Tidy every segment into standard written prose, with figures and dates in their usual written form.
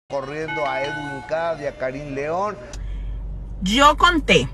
Corriendo a Edwin Cass y a Karim León. Yo conté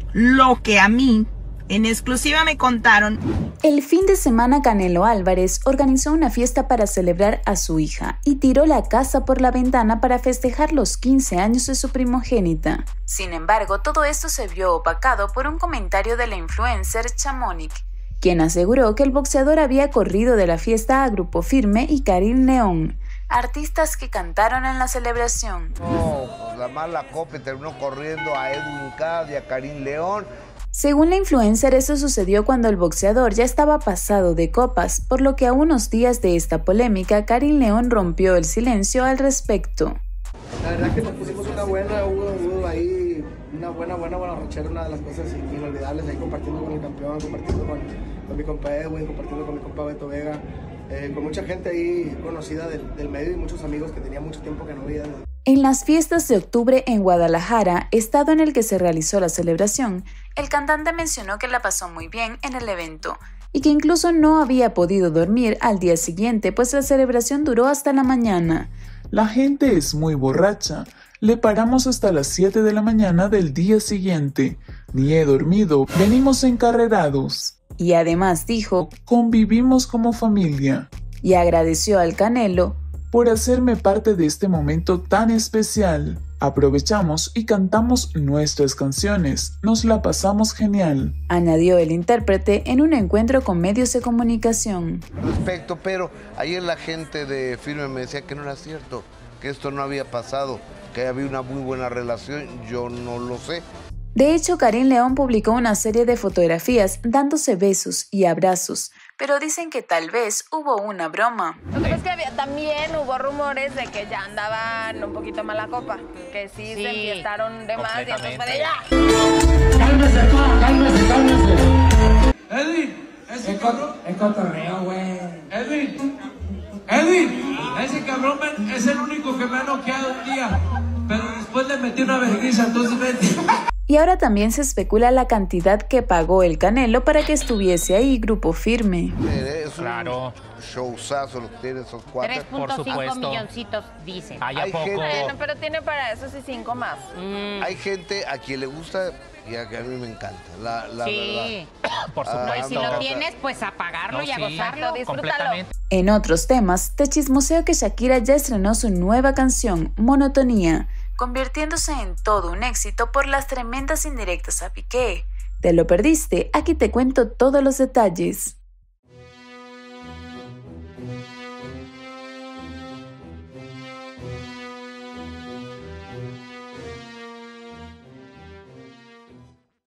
lo que a mí en exclusiva me contaron. El fin de semana Canelo Álvarez organizó una fiesta para celebrar a su hija y tiró la casa por la ventana para festejar los 15 años de su primogénita. Sin embargo, todo esto se vio opacado por un comentario de la influencer Chamonix, quien aseguró que el boxeador había corrido de la fiesta a Grupo Firme y Karim León, artistas que cantaron en la celebración. No, pues la mala copa terminó corriendo a Edwin Cass y a Karim León. Según la influencer, eso sucedió cuando el boxeador ya estaba pasado de copas, por lo que a unos días de esta polémica, Karim León rompió el silencio al respecto. La verdad que nos pusimos una buena, hubo ahí una buena ranchera, una de las cosas inolvidables, ahí compartiendo con el campeón, compartiendo con mi compa Edwin, compartiendo con mi compa Beto Vega, con mucha gente ahí conocida del medio y muchos amigos que tenía mucho tiempo que no veía. En las fiestas de octubre en Guadalajara, estado en el que se realizó la celebración, el cantante mencionó que la pasó muy bien en el evento y que incluso no había podido dormir al día siguiente, pues la celebración duró hasta la mañana. La gente es muy borracha. Le paramos hasta las 7 de la mañana del día siguiente. Ni he dormido, venimos encarrerados. Y además dijo, convivimos como familia. Y agradeció al Canelo por hacerme parte de este momento tan especial. Aprovechamos y cantamos nuestras canciones. Nos la pasamos genial, añadió el intérprete en un encuentro con medios de comunicación. Respecto, pero ayer la gente de Firme me decía que no era cierto, que esto no había pasado, que había una muy buena relación. Yo no lo sé. De hecho, Karim León publicó una serie de fotografías dándose besos y abrazos, pero dicen que tal vez hubo una broma. Lo que pasa es que también hubo rumores de que ya andaban un poquito mala copa, que sí se enfiestaron de más y entonces fue de ya. Cálmese. Edwin, ese cabrón. Es cotorreo, güey. Edwin, ese cabrón es el único que me ha noqueado un día, pero después le metí una vergüenza, entonces vete. Y ahora también se especula la cantidad que pagó el Canelo para que estuviese ahí Grupo Firme. Es un showzazo lo que tienen esos cuatro. 3.5 milloncitos dicen. Hay gente, bueno, pero tiene para eso sí 5 más. Hay gente a quien le gusta y a mí me encanta, la sí, verdad. Por supuesto. Y si lo tienes, pues a pagarlo y a gozarlo, disfrútalo. En otros temas, te chismoseo que Shakira ya estrenó su nueva canción, Monotonía, convirtiéndose en todo un éxito por las tremendas indirectas a Piqué. ¿Te lo perdiste? Aquí te cuento todos los detalles.